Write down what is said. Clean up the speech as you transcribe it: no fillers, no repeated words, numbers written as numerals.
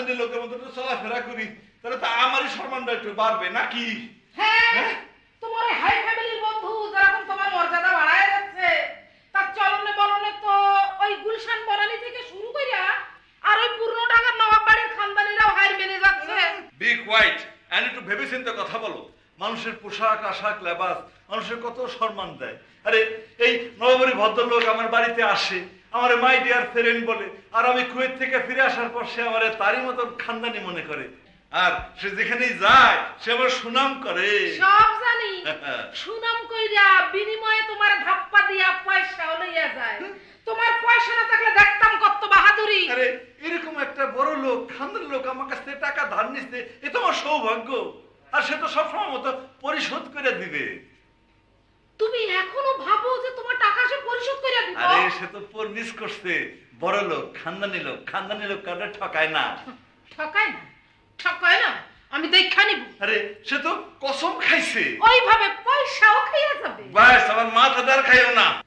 খানদানি লোকের মতো তো চলাফেরা করি, তাহলে তো আমারই সম্মানটা একটু বাড়বে নাকি? হ্যাঁ, তোমার হাই ফ্যামিলির বন্ধু যেরকম তোমার মর্যাদা বাড়ায় যাচ্ছে, তার চলনে বলনে তো ওই গুলশান বনানী থেকে শুরু কইরা আর ওই পুরনো ঢাকার নবাব বাড়ির খানদানিরাও হার মেনে যাচ্ছে। বি কোয়াইট এন্ড একটু ভেবেচিন্তে কথা বলো। মানুষের পোশাক আশাক লেবাস মানুষের কত সম্মান দেয়। আরে এই নবাবী ভদ্রলোক আমার বাড়িতে আসে, আমার মাই ডিয়ার ফ্রেন্ড বলে, আর আমি কুয়েত থেকে ফিরে আসার পর সে আমার তারই মতন খানদানি মনে করে, আর সে যেখানেই যায় সে আমার সুনাম করে। সব জানি, সুনাম কইরা বিনিময়ে তোমার ধাপ্পা দিয়া পয়সা লইয়া যায়। তোমার পয়সা না থাকলে দেখতাম কত বাহাদুরি। আরে এরকম একটা বড় লোক খানদানি লোক আমার কাছ থেকে টাকা ধার নিচ্ছে, এ তো আমার সৌভাগ্য, আর সে তো সবসময় মতো পরিশোধ করে দিবে। তুমি এখনো ভাবো যে তোমার টাকা সে পরিশোধ করে দিবে? আরে সে তো মিস করছে, বড় লোক খানদানি লোক কাউকে ঠকায় না। ঠকায় না? ঠকায় না আমি দেখা নিব। আরে সে তো কসম খাইছে, ওইভাবে পয়সাও খাইয়া যাবে। বাস আমার মাথা দার খাইও না।